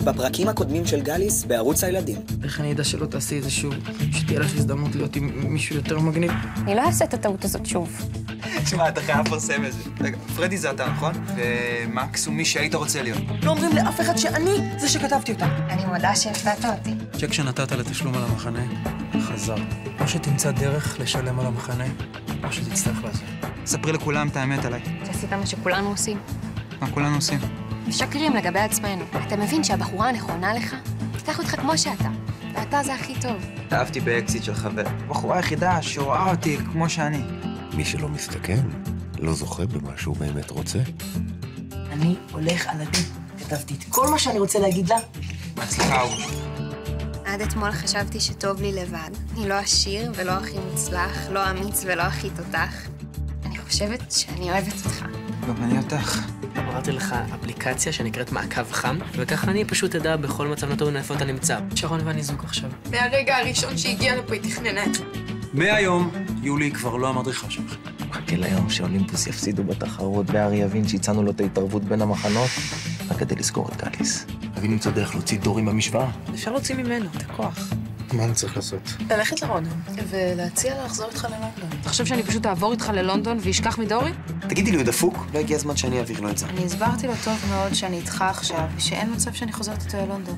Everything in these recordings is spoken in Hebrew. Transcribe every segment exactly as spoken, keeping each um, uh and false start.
בפרקים הקודמים של גליס בערוץ הילדים. איך אני יודע שלא תעשי איזה שוב? שתהיה לך הזדמנות להיות עם מישהו יותר מגניב. אני לא אעשה את הטעות הזאת שוב. תשמע, אתה חייב לפרסם את זה. רגע, פרדי זה אתה, נכון? ומקס הוא מי שהיית רוצה להיות. לא אומרים לאף אחד שאני זה שכתבתי אותה. אני מודה שהפתעת אותי. צ'ק שנתת לתשלום על המחנה, חזר. או שתמצא דרך לשלם על המחנה, או שתצטרך לעשות. ספרי לכולם את האמת עליי. שעשית מה שכולנו עושים. מה כולנו עושים? משקרים לגבי עצמנו. אתה מבין שהבחורה הנכונה לך, תיקח אותך כמו שאתה. ואתה זה הכי טוב. אהבתי באקסיט של חבר. בחורה היחידה שרואה אותי כמו שאני. מי שלא מסתכן, לא זוכה במה שהוא באמת רוצה. אני הולך על הדין. כתבתי את כל מה שאני רוצה להגיד לה. בהצלחה, אהוב. עד אתמול חשבתי שטוב לי לבד. אני לא עשיר ולא הכי מוצלח, לא אמיץ ולא הכי תותח. אני חושבת שאני אוהבת אותך. גם אני אותך. אמרתי לך אפליקציה שנקראת מעקב חם, וככה אני פשוט אדע בכל מצב נתון איפה אתה נמצא. שרון ואני זוג עכשיו. מהרגע הראשון שהגיע לפה היא תכננה את זה. מהיום, יולי כבר לא המדריכה שלך. מחכה ליום שאולימפוס יפסידו בתחרות, והארי יבין שהצענו לו את ההתערבות בין המחנות, רק כדי לזכור את גליס. חייבים למצוא דרך להוציא דורים במשוואה. אפשר להוציא ממנו את הכוח. מה אני צריך לעשות? ללכת לרונדון ולהציע לה לחזור איתך ללונדון. אתה חושב שאני פשוט אעבור איתך ללונדון ואשכח מדורי? תגידי לי, הוא דפוק? לא הגיע הזמן שאני אעביר לו את זה. אני הסברתי לו טוב מאוד שאני איתך עכשיו, ושאין מצב שאני חוזרת איתו ללונדון.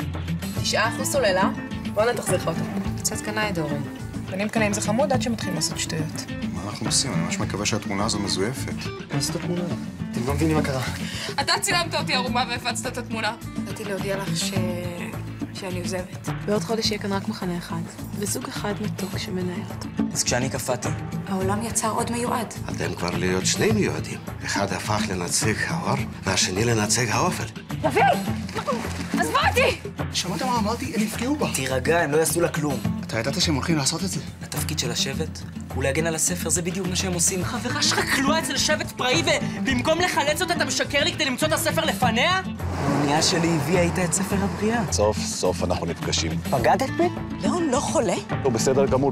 תשעה אחוז סוללה, בוא נתחזיר לך אותו. קצת קנה את דורי. אני מקנה עם זה חמוד עד שמתחילים לעשות שטויות. מה אנחנו עושים? אני ממש מקווה שהתמונה הזו מזויפת. מה זאת התמונה? אתם לא מבינים מה קרה. אתה צילמת אותי ערומה והפצת את התמונה. באתי להודיע לך ש... שאני עוזבת. בעוד חודש יהיה כאן רק מחנה אחד, וזוג אחד מתוק שמנהל אותו. אז כשאני קפאתי, העולם יצר עוד מיועד. אתם כבר להיות שני מיועדים. אחד הפך לנציג האור, והשני לנציג האופל. דוד! עזבו אותי! שמעת מה אמרתי? הם יפגעו בה. תירגע, הם לא יעשו לה כלום. אתה ידעת שהם הולכים לעשות את זה? התפקיד של השבט הוא להגן על הספר, זה בדיוק מה שהם עושים. חברה שלך כלואה אצל שבט פראי, ובמקום לחלץ אותה אתה משקר לי כדי למצוא את הספר לפניה? האונייה שלי הביאה איתה את ספר הבריאה. סוף סוף אנחנו נפגשים. פגדת בי? ליאון לא חולה? הוא בסדר גמור.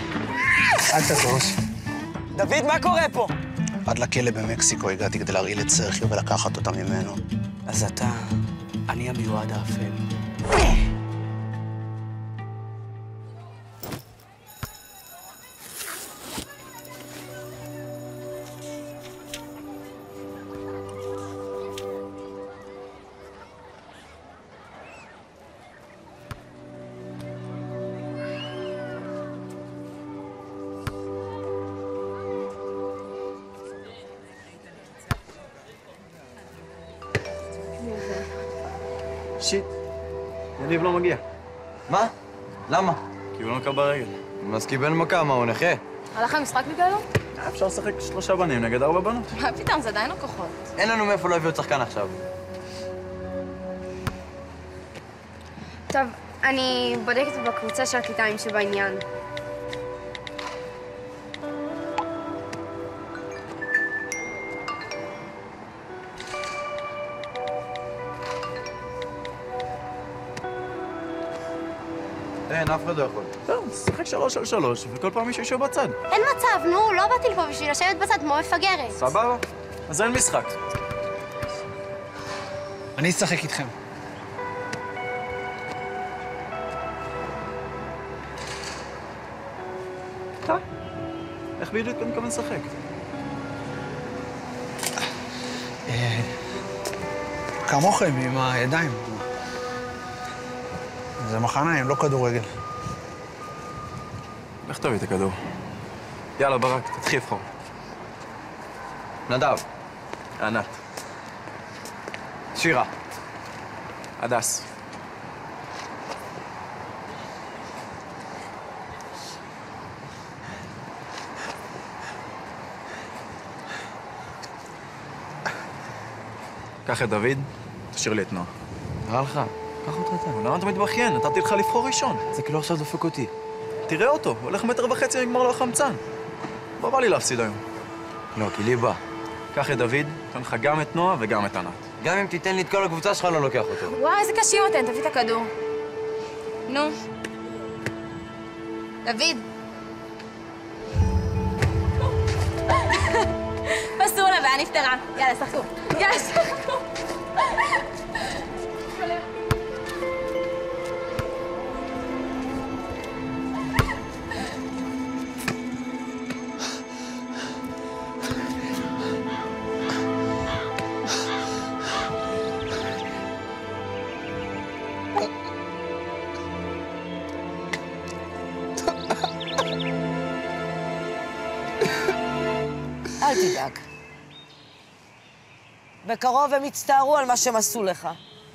אל תתוש. דוד, מה קורה פה? עד לכלא במקסיקו הגעתי כדי להרעיל את סרחיו ולקחת אותה ממנו. אז אתה, אני המיועד האפל. שיט, יניב לא מגיע. מה? למה? כי הוא לא נקע ברגל. אז קיבל מכה, מה, הוא נכה? הלך למשחק בגללו? אפשר לשחק שלושה בנים נגד ארבע בנות. מה פתאום, זה עדיין לא כוחות. אין לנו מאיפה להביא עוד שחקן עכשיו. טוב, אני בודקת בקבוצה של הכיתיים שבעניין. אין, אף אחד לא יכול. טוב, שחק שלוש על שלוש, וכל פעם מישהו יושב בצד. אין מצב, נו, לא באתי לפה בשביל לשבת בצד כמו מפגרת. סבבה? אז אין משחק. אני אשחק איתכם. טוב. איך בדיוק אתה מתכוון לשחק? כמוכם, עם הידיים. זה מחניים, לא כדורגל. לך תביא את הכדור. יאללה, ברק, תתחיל לבחור. נדב. ענת. שירה. הדס. קח את דוד, תשאיר לי את נועה. נראה לך. קח אותך אתה. למה אתה מתבכיין? נתתי לך לבחור ראשון. זה כאילו עכשיו דופק אותי. תראה אותו, הולך מטר וחצי ונגמר לו החמצן. לא בא לי להפסיד היום. לא, כי לי בא. קח את דוד, תן לך גם את נועה וגם את ענת. גם אם תיתן לי את כל הקבוצה שלך, לא לוקח אותו. וואי, איזה קשים אתם, תביא את הכדור. נו. דוד. פסו לה, והיא נפטרה. יאללה, שחקו. יאללה, שחקו. בקרוב הם יצטערו על מה שהם עשו לך.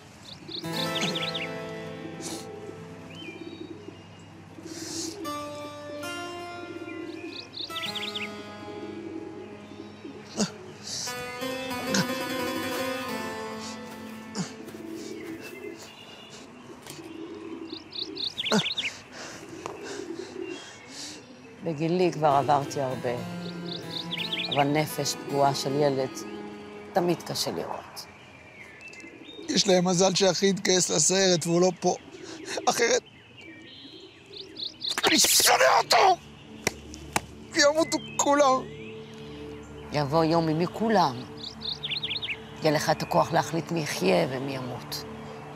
בגילי כבר עברתי הרבה, אבל נפש פגועה של ילד תמיד קשה לראות. יש להם מזל שאחי יתגייס לסיירת והוא לא פה. אחרת... אני שונא אותו! ימותו כולם. יבוא יום ממי כולם. יהיה לך את הכוח להחליט מי יחיה ומי ימות.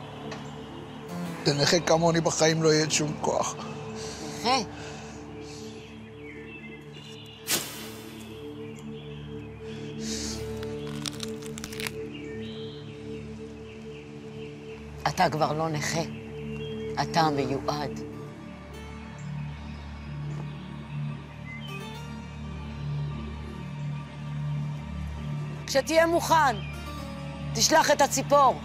לנכה כמוני בחיים לא יהיה שום כוח. נכה? אתה כבר לא נכה, אתה מיועד. כשתהיה מוכן, תשלח את הציפור.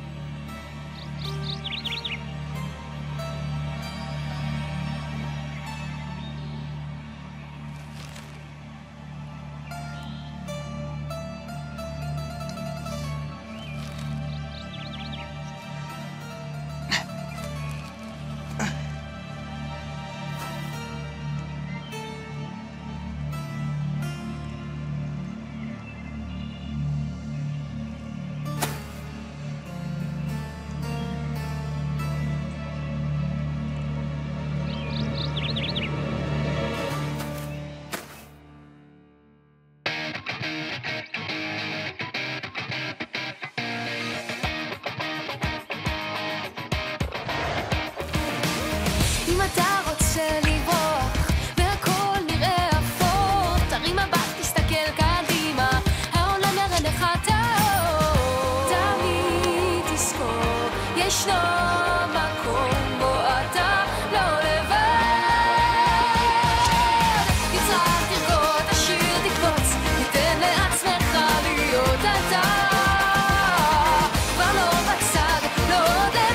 אם אתה רוצה לברוח והכל נראה אפור, תרים מבט, תסתכל קדימה, העולם יראה לך טהור. תמיד תזכור, ישנו מקום בו אתה לא לבד. תצרח, תרקוד, תשיר, תקפוץ, תיתן לעצמך להיות אתה. כבר לא בצד, לא עוד לבד.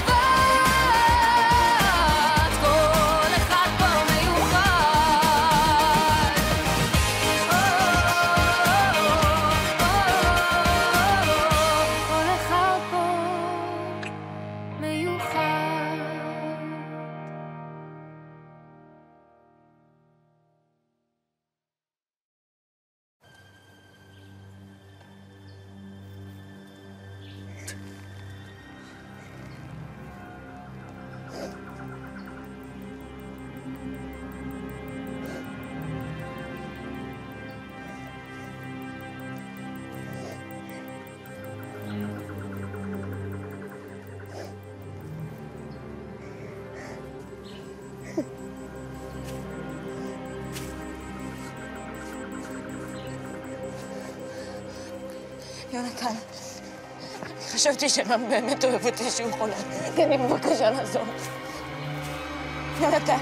יונתן, חשבתי שרם באמת אוהב אותי שהוא חולה. תן לי בבקשה לעזור. יונתן.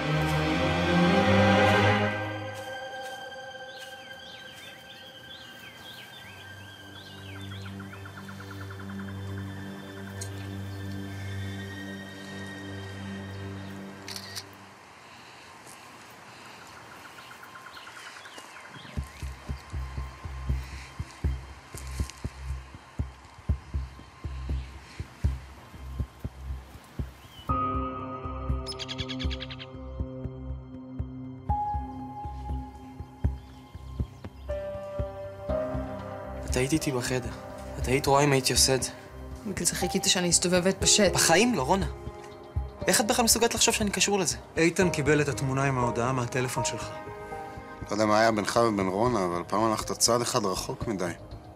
את היית איתי בחדר. את היית רואה אם הייתי עושה את זה. בגלל זה חיכית שאני אסתובב ואתפשט. בחיים לא, רונה. איך את בכלל מסוגלת לחשוב שאני קשור לזה? איתן קיבל את התמונה עם ההודעה מהטלפון שלך. לא יודע מה היה בינך ובין רונה, אבל פעם הלכת צעד אחד רחוק מדי.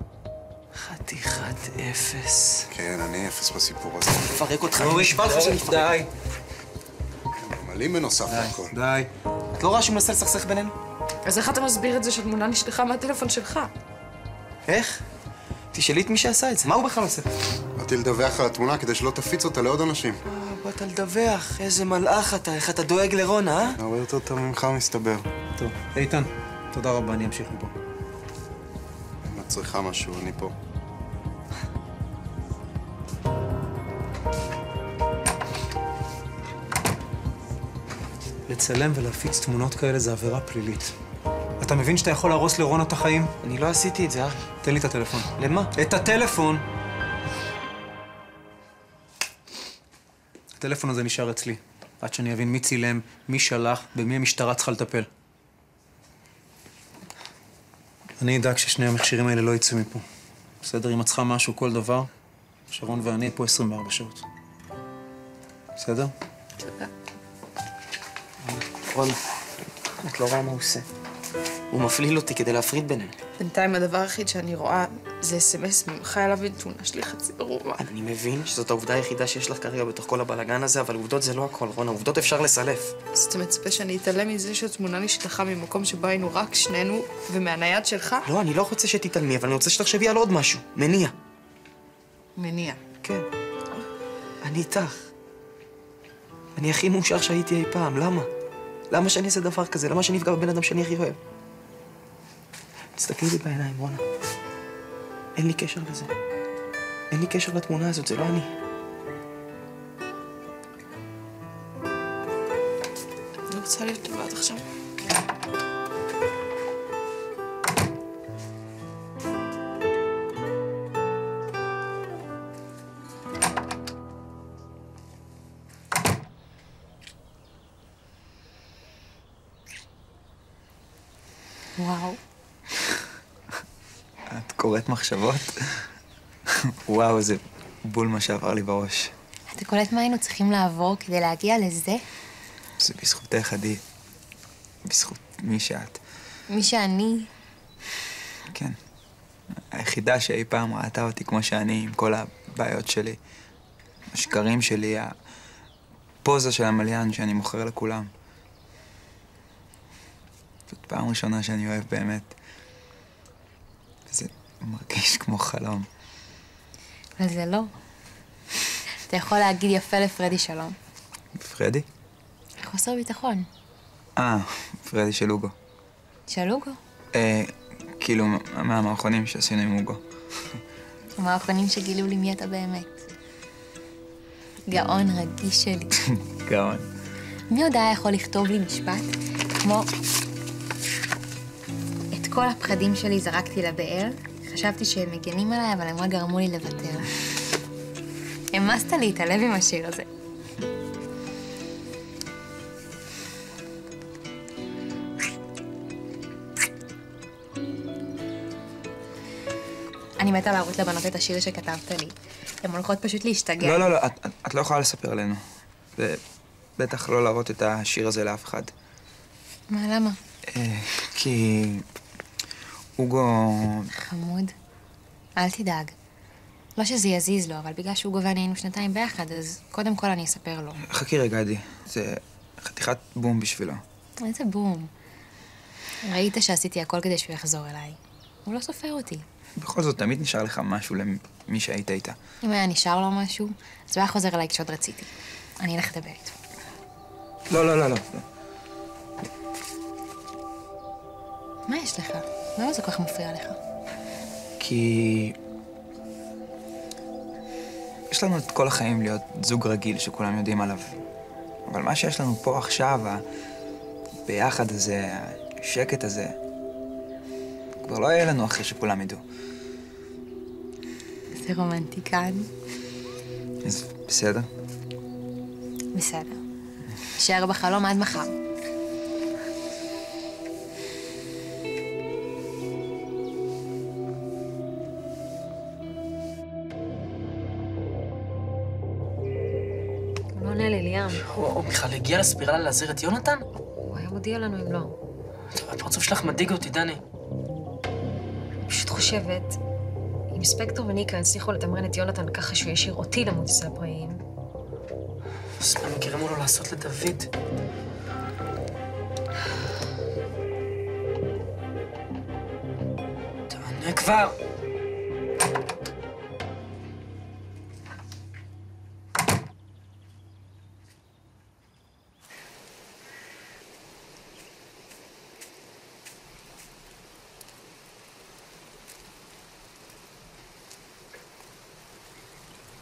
חתיכת אפס. כן, אני אפס בסיפור הזה. מפרק אותך, אני נשבע לך שאני מפרק. די. ממלאים בנוסף לכל. די. את לא רואה שהוא מנסה לסכסך בינינו? אז איך אתה מסביר את זה שהתמונה נשלחה מהטלפון שלך? איך? תשאלי את מי שעשה את זה. מה הוא בכלל עושה? באתי לדווח על התמונה כדי שלא תפיץ אותה לעוד אנשים. אה, באת לדווח. איזה מלאך אתה, איך אתה דואג לרונה, אה? הרבה יותר טוב ממך מסתבר. טוב, איתן, תודה רבה, אני אמשיך מפה. אם את צריכה משהו, אני פה. לצלם ולהפיץ תמונות כאלה זה עבירה פלילית. אתה מבין שאתה יכול להרוס לרונה את החיים? אני לא עשיתי את זה, ארי. תן לי את הטלפון. למה? את הטלפון! הטלפון הזה נשאר אצלי, עד שאני אבין מי צילם, מי שלח, במי המשטרה צריכה לטפל. אני אדאג ששני המכשירים האלה לא יצאו מפה. בסדר, אם את צריכה משהו, כל דבר, שרון ואני פה עשרים וארבע שעות. בסדר? תודה. רון, את לא רואה מה הוא עושה. הוא מפליל אותי כדי להפריד בינינו. בינתיים הדבר היחיד שאני רואה זה אס-אם-אס ממך אליו עם תמונה שלי חצי ברורה. אני מבין שזאת העובדה היחידה שיש לך כרגע בתוך כל הבלגן הזה, אבל עובדות זה לא הכל, רון. העובדות אפשר לסלף. אז אתה מצפה שאני אתעלם מזה שהתמונה נשלחה ממקום שבו היינו רק שנינו ומהנייד שלך? לא, אני לא רוצה שתתעלמי, אבל אני רוצה שתחשבי על עוד משהו. מניע. מניע. כן. אני איתך. אני הכי מאושר שהייתי אי פעם, למה? למה שאני אעשה דבר כזה? למה שאני אפגע בבן אדם שאני הכי אוהב? תסתכלי לי בעיניים, רונה. אין לי קשר לזה. אין לי קשר לתמונה הזאת, זה לא אני. אני רוצה להיות טובה עד עכשיו. וואו. את קוראת מחשבות? וואו, זה בול מה שעבר לי בראש. אתה קולט מה היינו צריכים לעבור כדי להגיע לזה? זה בזכותך, עדי. בזכות מי שאת. מי שאני? כן. היחידה שאי פעם ראתה אותי כמו שאני, עם כל הבעיות שלי. השקרים שלי, הפוזה של המליין שאני מוכר לכולם. זאת פעם ראשונה שאני אוהב באמת. וזה מרגיש כמו חלום. אבל זה לא. אתה יכול להגיד יפה לפרדי שלום. פרדי? חוסר ביטחון. אה, פרדי של אוגו. של אוגו? אה, כאילו, מהמערכונים שעשינו עם אוגו. המערכונים שגילו לי מי אתה באמת. גאון רגיש שלי. גאון. מי עוד היה יכול לכתוב לי משפט כמו... את כל הפחדים שלי זרקתי לבאר, חשבתי שהם מגנים עליי, אבל הם רק גרמו לי לוותר. המסת לי את הלב עם השיר הזה. אני מתה להראות לבנות את השיר שכתבת לי. הן הולכות פשוט להשתגע. לא, לא, לא, את, את לא יכולה לספר עלינו. ובטח לא להראות את השיר הזה לאף אחד. מה, למה? אה, כי... אוגו... חמוד. אל תדאג. לא שזה יזיז לו, אבל בגלל שאוגו ואני היינו שנתיים ביחד, אז קודם כל אני אספר לו. חכי רגע, עדי. זה חתיכת בום בשבילו. איזה בום. ראית שעשיתי הכל כדי שהוא יחזור אליי. הוא לא סופר אותי. בכל זאת, תמיד נשאר לך משהו למי שהיית איתה. אם היה נשאר לו משהו, אז הוא היה חוזר אליי כשעוד רציתי. אני אלך לדבר איתו. לא, לא, לא, לא. מה יש לך? למה זה כל כך מפריע לך? כי... יש לנו את כל החיים להיות זוג רגיל שכולם יודעים עליו. אבל מה שיש לנו פה עכשיו, הביחד הזה, השקט הזה, כבר לא יהיה לנו אחרי שכולם ידעו. זה רומנטיקן. אז בסדר? בסדר. נשאר בחלום עד מחר. לא עונה לי, ליאם. הוא בכלל הגיע לספירלה להזהיר את יונתן? הוא היה מודיע לנו אם לא. הפרצוף שלך מדאיג אותי, דני. אני פשוט חושבת, אם ספקטור וניקה הצליחו לתמרן את יונתן ככה שהוא ישאיר אותי למות ספריים. אז מה גרמו לו לעשות לדוד? תענה כבר!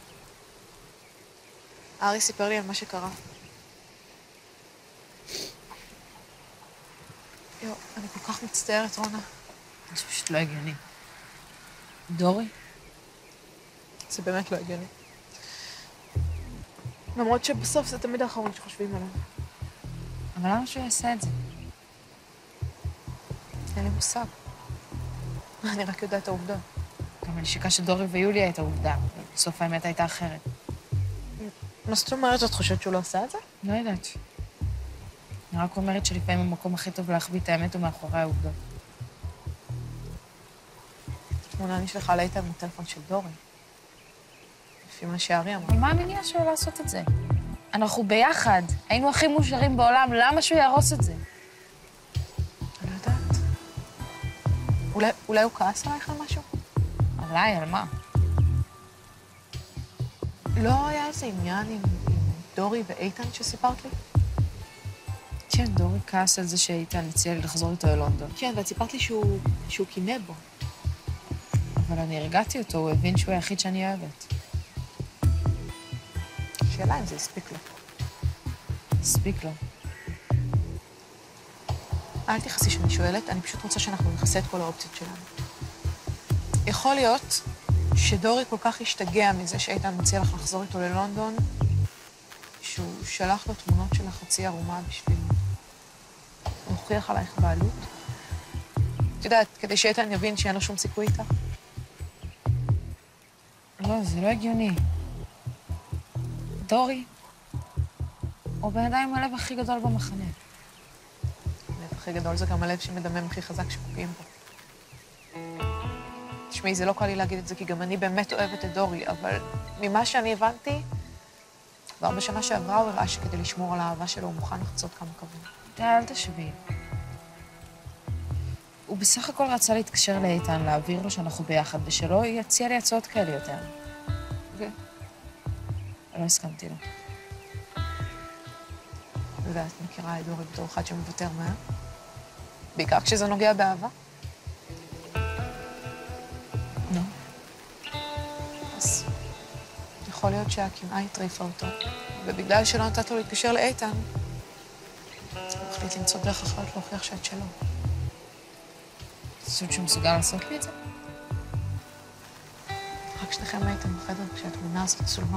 ארי סיפר לי על מה שקרה. מצטערת, רונה. זה פשוט לא הגיוני. דורי? זה באמת לא הגיוני. למרות שבסוף זה תמיד האחרון שחושבים עליו. אבל למה שהוא יעשה את זה? אין לי מושג. אני רק יודעת את העובדה. גם הנשיקה של דורי ויוליה הייתה עובדה, ובסוף האמת הייתה אחרת. מה זאת אומרת? את חושבת שהוא לא עשה את זה? לא יודעת. אני רק אומרת שלפעמים המקום הכי טוב להחביא את האמת הוא מאחורי העובדות. תמונה נשלחה לאיתן בטלפון של דורי. לפי מה שארי אמר. אבל מה המניע שלו לעשות את זה? אנחנו ביחד, היינו הכי מאושרים בעולם, למה שהוא יהרוס את זה? אני לא יודעת. אולי, אולי הוא כעס עלייך על משהו? עליי, על מה? לא היה איזה עניין עם, עם דורי ואיתן שסיפרת לי? כן, דורי כעס על זה שאיתן הציע לי לחזור איתו ללונדון. כן, ואת סיפרת לי שהוא, שהוא קינא בו. אבל אני הרגעתי אותו, הוא הבין שהוא היחיד שאני אוהבת. שאלה אם זה הספיק לו. הספיק לו. אל תכעסי שאני שואלת, אני פשוט רוצה שאנחנו נכסה את כל האופציות שלנו. יכול להיות שדורי כל כך השתגע מזה שאיתן מציע לך לחזור איתו ללונדון, שהוא שלח לו תמונות של החצי ערומה בשביל להוכיח עלייך בעלות. את יודעת, כדי שאיתן יבין שאין לו שום סיכוי איתך. לא, זה לא הגיוני. דורי, הוא בן אדם עם הלב הכי גדול במחנה. הלב הכי גדול זה גם הלב שמדמם הכי חזק שפוגעים בו. תשמעי, זה לא קל לי להגיד את זה, כי גם אני באמת אוהבת את דורי, אבל ממה שאני הבנתי, כבר בשנה שעברה הוא הראה שכדי לשמור על האהבה שלו הוא מוכן לחצות כמה קווים. די, אל תשבי. הוא בסך הכל רצה להתקשר לאיתן, להעביר לו שאנחנו ביחד, ושלא יציע לי הצעות כאלה יותר. ו? לא הסכמתי לו. ואת מכירה את דורי בתור אחד שמוותר מהר? בעיקר כשזה נוגע באהבה? לא. אז יכול להיות שהקנאה הטריפה אותו, ובגלל שלא נתת לו להתקשר לאיתן, הוא החליט למצוא דרך אחרת להוכיח שאת שלו. חושבת שהוא מסוגל לעשות לי את זה? רק שניכם הייתם בחדר כשהתמונה הזאת צולמה.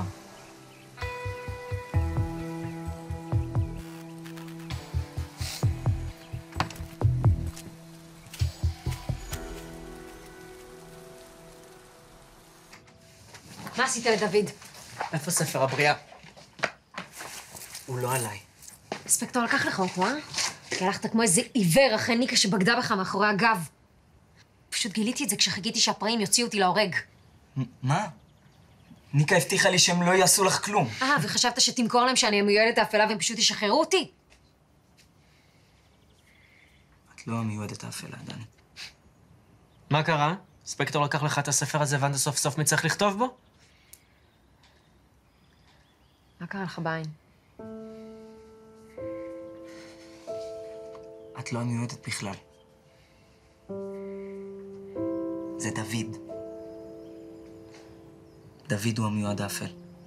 מה עשית לדוד? איפה ספר הבריאה? הוא לא עליי. ספקטור לקח לך אותו, אה? כי הלכת כמו איזה עיוור אחרי ניקה שבגדה בך מאחורי הגב. פשוט גיליתי את זה כשחיכיתי שהפראים יוציאו אותי להורג. מה? ניקה הבטיחה לי שהם לא יעשו לך כלום. אה, וחשבת שתמכור להם שאני המיועדת האפלה והם פשוט ישחררו אותי? את לא המיועדת האפלה, דני. מה קרה? ספקטור לקח לך את הספר הזה והבנת סוף סוף מי צריך לכתוב בו? מה קרה לך בעין? את לא המיועדת בכלל. זה דוד. דוד הוא המיועד האפל.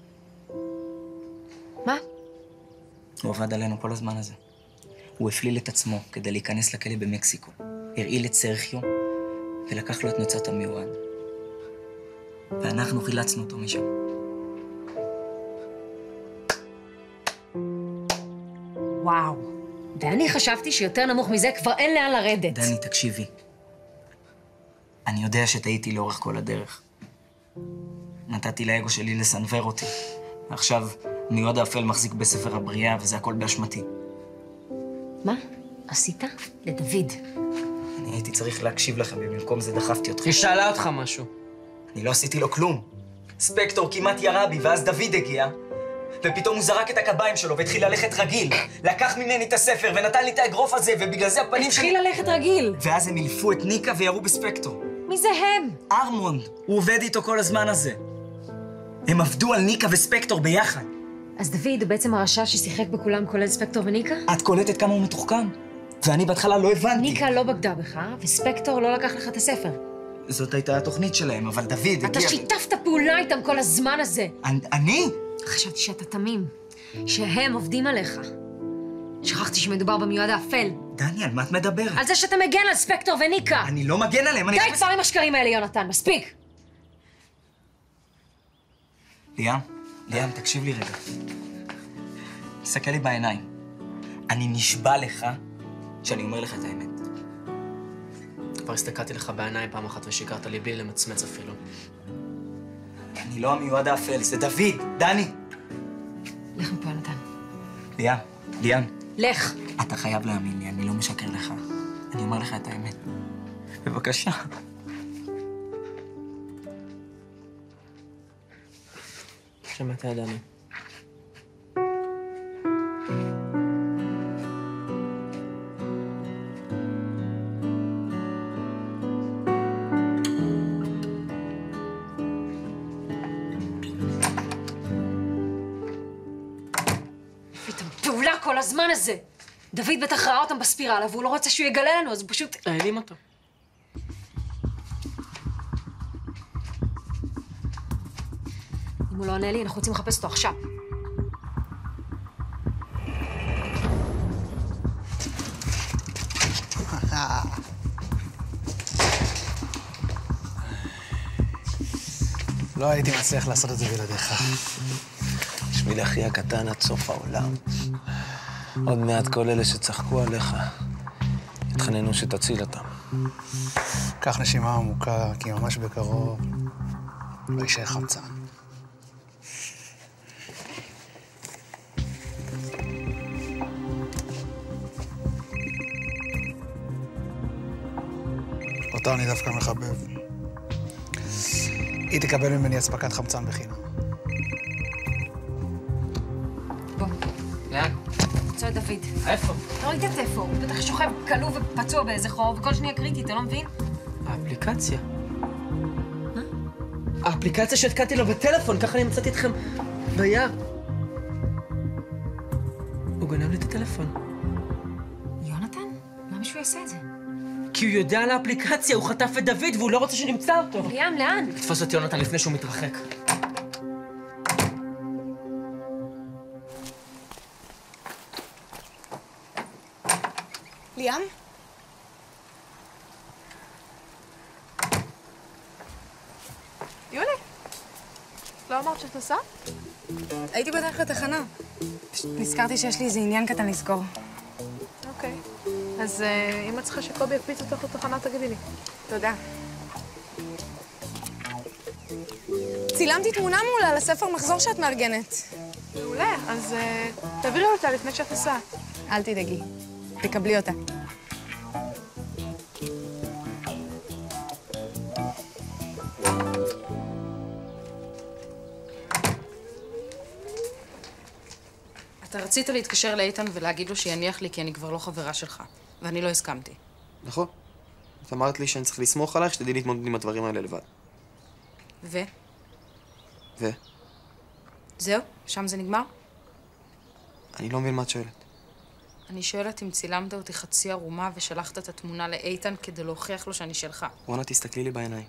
מה? הוא עבד עלינו כל הזמן הזה. הוא הפליל את עצמו כדי להיכנס לכלא במקסיקו. הרעיל את סרחיו ולקח לו את נוצת המיועד. ואנחנו חילצנו אותו משם. וואו. ואני חשבתי שיותר נמוך מזה כבר אין לאן לרדת. דני, תקשיבי. אני יודע שטעיתי לאורך כל הדרך. נתתי לאגו שלי לסנוור אותי. ועכשיו מיועד האפל מחזיק בספר הבריאה, וזה הכל באשמתי. מה? עשית? לדוד. אני הייתי צריך להקשיב לכם, ובמקום זה דחפתי אתכם. היא שאלה אותך משהו. אני לא עשיתי לו כלום. ספקטור כמעט ירה בי, ואז דוד הגיע, ופתאום הוא זרק את הקביים שלו והתחיל ללכת רגיל. לקח ממני את הספר ונתן לי את האגרוף הזה, ובגלל זה הפנים שלי... התחיל ללכת רגיל. ואז הם הילפו את ניקה וירו בספקטור. מי זה הם? ארמונד. הוא עובד איתו כל הזמן הזה. הם עבדו על ניקה וספקטור ביחד. אז דוד הוא בעצם הרשע ששיחק בכולם כולל ספקטור וניקה? את קולטת כמה הוא מתוחכם. ואני בהתחלה לא הבנתי. ניקה לא בגדה בך, וספקטור לא לקח לך את הספר. זאת הייתה התוכנית שלהם, אבל דוד הגיע... אתה שיתפת פעולה איתם כל הזמן הזה. אני? חשבתי שאתה תמים, שהם עובדים עליך. שכחתי שמדובר במיועד האפל. דני, על מה את מדברת? על זה שאתה מגן על ספקטור וניקה. אני לא מגן עליהם, אני... די כבר עם השקרים האלה, יונתן, מספיק. ליאם, ליאם, תקשיב לי רגע. תסתכל לי בעיניים. אני נשבע לך שאני אומר לך את האמת. כבר הסתכלתי לך בעיניים פעם אחת ושיקרת לי בלי למצמץ אפילו. אני לא המיועד האפל, זה דוד, דני. לך מפה, יונתן. ליאם, ליאם. לך. אתה חייב להאמין לי, אני לא משקר לך. אני אומר לך את האמת. בבקשה. שמעת, דני. פעולה כל הזמן הזה. דוד בטח ראה אותם בספירלה, והוא לא רוצה שהוא יגלה לנו, אז הוא פשוט... העלים אותו. אם הוא לא עונה לי, אנחנו רוצים לחפש אותו עכשיו. לא הייתי מצליח לעשות את זה בלעדיך. בשביל אחי הקטן עד סוף העולם. עוד מעט כל אלה שצחקו עליך, התחננו שתציל אותם. קח נשימה עמוקה, כי ממש בקרוב לא יישאר חמצן. אותה אני דווקא מחבב. היא תקבל ממני אספקת חמצן בחינם. בוא. לאן? מצוא את דוד. איפה? לא ראית את איפה, הוא בטח שוכב כלוא ופצוע באיזה חור, וכל שנייה קריטית, אתה לא מבין? האפליקציה. מה? האפליקציה שהתקנתי לו בטלפון, ככה אני מצאתי אתכם ביער. הוא גנב לי את הטלפון. יונתן? למה שהוא יעשה את זה? כי הוא יודע על האפליקציה, הוא חטף את דוד והוא לא רוצה שנמצא אותו. ליאם, לאן? תתפוס את יונתן לפני שהוא מתרחק. ליאם? יולי, לא אמרת שאת עושה? הייתי בדרך לתחנה. פשוט נזכרתי שיש לי איזה עניין קטן לזכור. אוקיי. אז אם את צריכה שקובי יקפיץ אותך לתחנה, תגידי לי. תודה. צילמתי תמונה מולה לספר מחזור שאת מארגנת. מעולה, אז תעבירי אותה לפני שאת עושה. אל תדאגי, תקבלי אותה. אתה רצית להתקשר לאיתן ולהגיד לו שיניח לי כי אני כבר לא חברה שלך, ואני לא הסכמתי. נכון. את אמרת לי שאני צריך לסמוך עלייך, שתדעי להתמודד עם הדברים האלה לבד. ו? ו? זהו? שם זה נגמר? אני לא מבין מה את שואלת. אני שואלת אם צילמת אותי חצי ערומה ושלחת את התמונה לאיתן כדי להוכיח לו שאני שלך. רונה, תסתכלי לי בעיניים.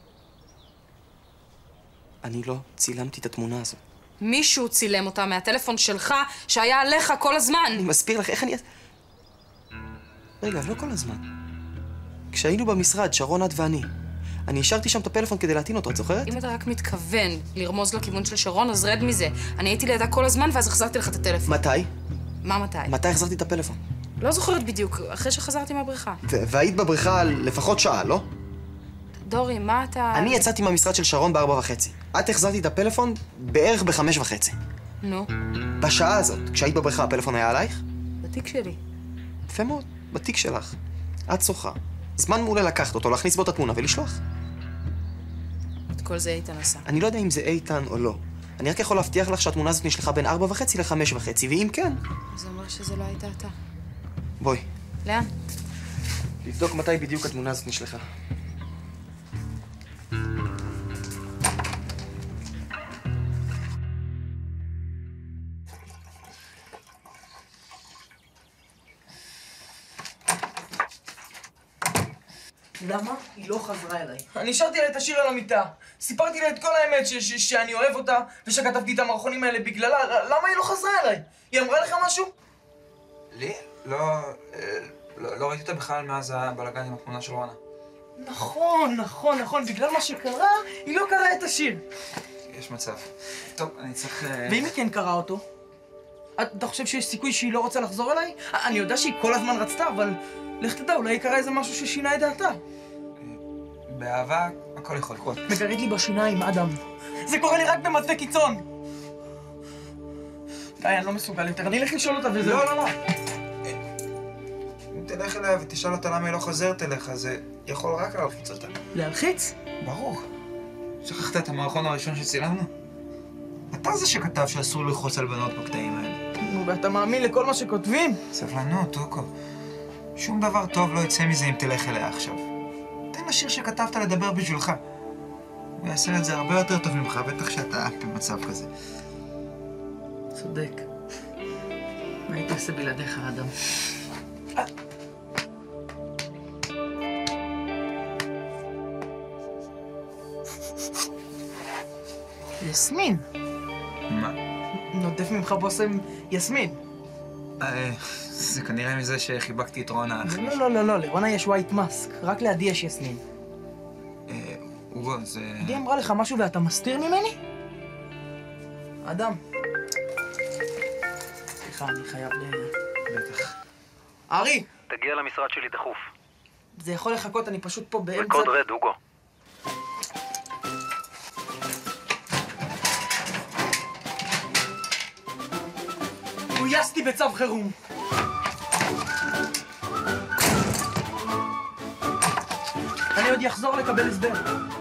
אני לא צילמתי את התמונה הזו. מישהו צילם אותה מהטלפון שלך, שהיה עליך כל הזמן. אני מסביר לך איך אני... רגע, לא כל הזמן. כשהיינו במשרד, שרון, את ואני, אני השארתי שם את הפלאפון כדי להטעין אותו, את זוכרת? אם אתה רק מתכוון לרמוז לכיוון של שרון, אז רד מזה. אני הייתי לידה כל הזמן, ואז החזרתי לך את הטלפון. מתי? מה מתי? מתי החזרתי את הפלאפון? לא זוכרת בדיוק, אחרי שחזרתי מהבריכה. והיית בבריכה לפחות שעה, לא? דורי, מה אתה... אני יצאתי מהמשרד של שרון בארבע וחצי. את החזרתי את הפלאפון בערך בחמש וחצי. נו? בשעה הזאת, כשהיית בבריכה, הפלאפון היה עלייך? בתיק שלי. יפה מאוד, בתיק שלך. את שוחה. זמן מעולה לקחת אותו, להכניס בו את התמונה ולשלוח. את כל זה איתן עשה. אני לא יודע אם זה איתן או לא. אני רק יכול להבטיח לך שהתמונה הזאת נשלחה בין ארבע וחצי לחמש וחצי, ואם כן... זה אומר שזה לא היית אתה. בואי. לאן? לבדוק מתי בדיוק התמונה הזאת נשלחה. למה? היא לא חזרה אליי. אני השארתי לה את השיר על המיטה. סיפרתי לה את כל האמת, ש- ש- שאני אוהב אותה, ושכתבתי את המערכונים האלה בגללה. למה היא לא חזרה אליי? היא אמרה לך משהו? לי? לא... לא, לא ראיתי אותה בכלל מאז הבלגן עם התמונה של רונה. נכון, נכון, נכון. בגלל מה שקרה, היא לא קראה את השיר. יש מצב. טוב, אני צריך... ואם היא כן קראה אותו? אתה חושב שיש סיכוי שהיא לא רוצה לחזור אליי? אני יודע שהיא כל הזמן רצתה, אבל לך תדע, אולי היא קראה איזה משהו ששינה את דעתה. באהבה, הכל יכול לקרות. מגרד לי בשיניים, אדם. זה קורה לי רק במצבי קיצון. די, אני לא מסוגל יותר. אני אלך לשאול אותה וזהו. לא, לא, לא. אם תלך אליה ותשאל אותה למה היא לא חוזרת אליך, זה יכול רק להלחיץ אותה. להלחיץ? ברור. שכחת את המערכון הראשון שצילמנו? אתה זה שכתב שאסור ללחוץ על בנות בקטעים האלה. נו, ואתה מאמין לכל מה שכותבים? סבלנות, טוקו. שום דבר טוב לא יצא מזה אם תלך אליה עכשיו. תן לשיר שכתבת לדבר בשבילך. הוא יעשה את זה הרבה יותר טוב ממך, בטח שאתה במצב כזה. צודק. מה היית עושה בלעדיך, אדם? יסמין. מה? נודף ממך בושם יסמין. אה, זה כנראה מזה שחיבקתי את רונה אחי. לא, לא, לא, לא, לרונה יש ווייט מאסק, רק לידי יש יסמין. אה, אוגו, זה... עדי אמרה לך משהו ואתה מסתיר ממני? אדם. סליחה, אני חייב ל... בטח. ארי! תגיע למשרד שלי דחוף. זה יכול לחכות, אני פשוט פה באמצע... בקוד רד, אוגו. גויסתי בצו חירום. אני עוד יחזור לקבל הסבר.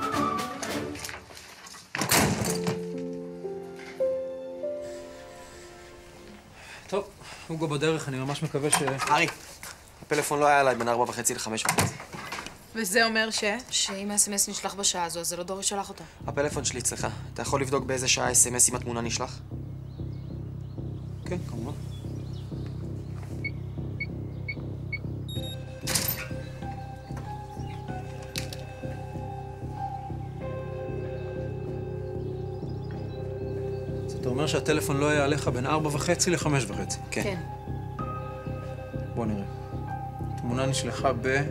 טוב, אוגו בדרך, אני ממש מקווה ש... ארי, הפלאפון לא היה עליי בין ארבע וחצי לחמש וחצי. וזה אומר ש? שאם האס-אם-אס נשלח בשעה הזו, אז זה לא דורי שלח אותו. הפלאפון שלי אצלך. אתה יכול לבדוק באיזה שעה האס-אם-אס עם התמונה נשלח? כן, כמובן. אתה אומר שהטלפון לא היה עליך בין ארבע וחצי לחמש וחצי. כן. כן. בוא נראה. התמונה נשלחה ב...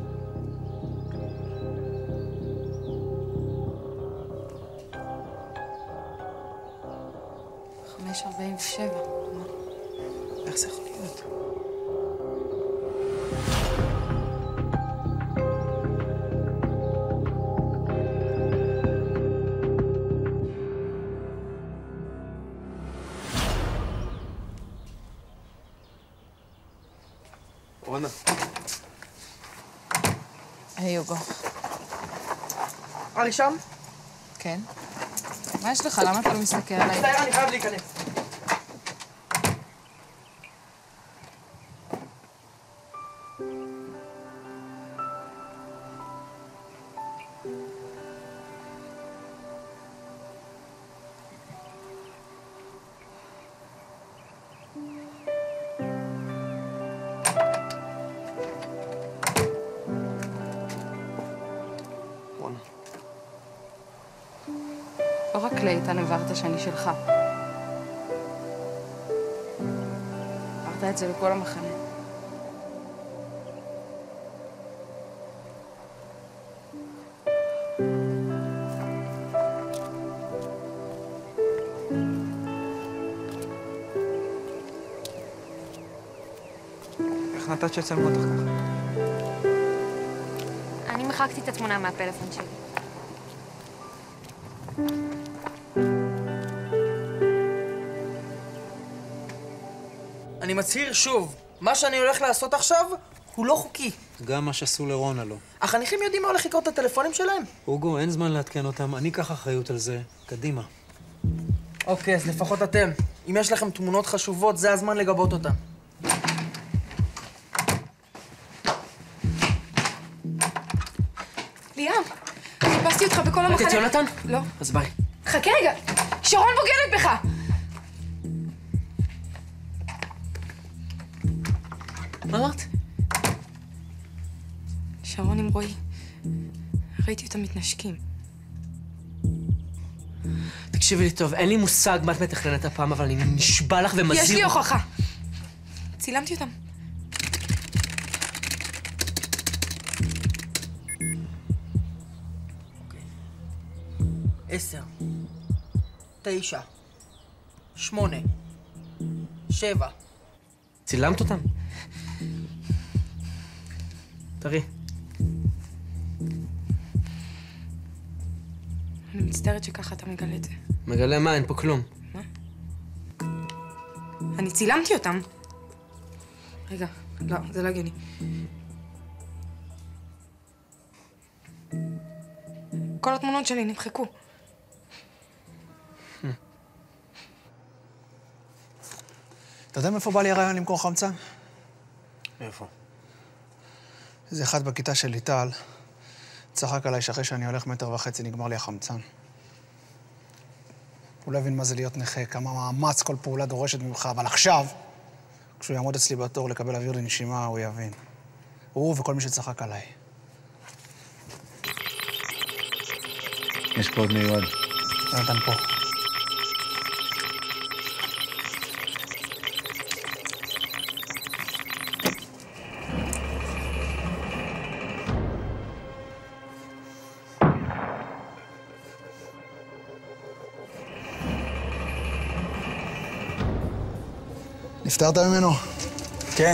חמש ארבעים ושבע. איך זה יכול להיות? רונה. היי, אוגו. ארי שם? כן. מה יש לך? למה אתה לא מסתכל עליי? מצטער, אני חייב להיכנס. לא רק לאיתן הבהרת שאני שלך. הבהרת את זה לכל המחנה. איך נתת שיצלמו אותך ככה? אני מחקתי את התמונה מהפלאפון שלי. אני מצהיר שוב, מה שאני הולך לעשות עכשיו הוא לא חוקי. גם מה שעשו לרונה לא. החניכים יודעים מה הולך לקרות את הטלפונים שלהם? אוגו, אין זמן לעדכן אותם, אני אקח אחריות על זה. קדימה. אוקיי, אז לפחות אתם. אם יש לכם תמונות חשובות, זה הזמן לגבות אותן. ליאם, חיפשתי אותך בכל המחנה... את יונתן? לא. אז ביי. חכה רגע! שרון בוגדת בך! מה אמרת? שרון עם רועי. ראיתי אותם מתנשקים. תקשיבי לי טוב, אין לי מושג מה את מתכננת הפעם, אבל אני נשבע לך ומזהיר... יש לי הוכחה. צילמתי אותם. עשר, תשע, שמונה, שבע. צילמת אותם? תראי. אני מצטערת שככה אתה מגלה את זה. מגלה מה? אין פה כלום. אני צילמתי אותם. רגע, לא, זה לא הגיוני. כל התמונות שלי נמחקו. אתה יודע מאיפה בא לי הרעיון למכור חמצן? איפה? איזה אחד בכיתה של ליטל צחק עליי שאחרי שאני הולך מטר וחצי נגמר לי החמצן. הוא לא הבין מה זה להיות נכה, כמה מאמץ כל פעולה דורשת ממך, אבל עכשיו, כשהוא יעמוד אצלי בתור לקבל אוויר לנשימה, הוא יבין. הוא וכל מי שצחק עליי. יש קוד מיועד. נתן פה. נפטרת ממנו? כן.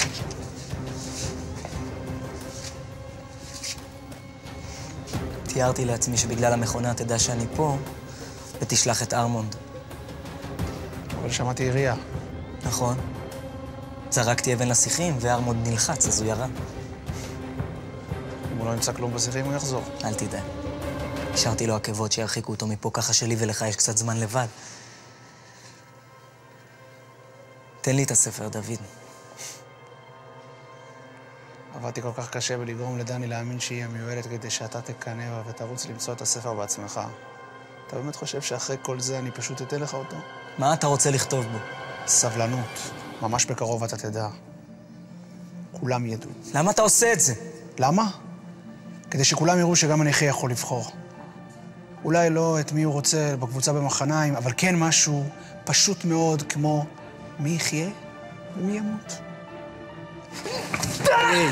תיארתי לעצמי שבגלל המכונה תדע שאני פה, ותשלח את ארמונד. אבל שמעתי ירייה. נכון. זרקתי אבן לשיחים, וארמונד נלחץ, אז הוא ירה. אם הוא לא ימצא כלום בשיחים, הוא יחזור. אל תדע. השארתי לו עקבות שירחיקו אותו מפה, ככה שלי ולך יש קצת זמן לבד. תן לי את הספר, דוד. עבדתי כל כך קשה בלגרום לדני להאמין שהיא המיועדת כדי שאתה תקנא בה ותרוץ למצוא את הספר בעצמך. אתה באמת חושב שאחרי כל זה אני פשוט אתן לך אותו? מה אתה רוצה לכתוב בו? סבלנות. ממש בקרוב אתה תדע. כולם ידעו. למה אתה עושה את זה? למה? כדי שכולם יראו שגם הנכה יכול לבחור. אולי לא את מי הוא רוצה בקבוצה במחניים, אבל כן משהו פשוט מאוד כמו מי יחיה ומי ימות. די!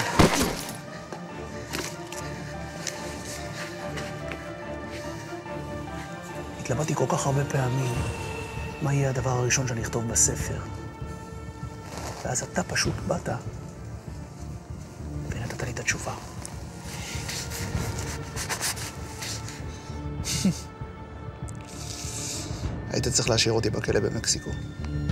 התלבטתי כל כך הרבה פעמים מה יהיה הדבר הראשון שאני אכתוב בספר. ואז אתה פשוט באת ונתת לי את התשובה. היית צריך להשאיר אותי בכלא במקסיקו.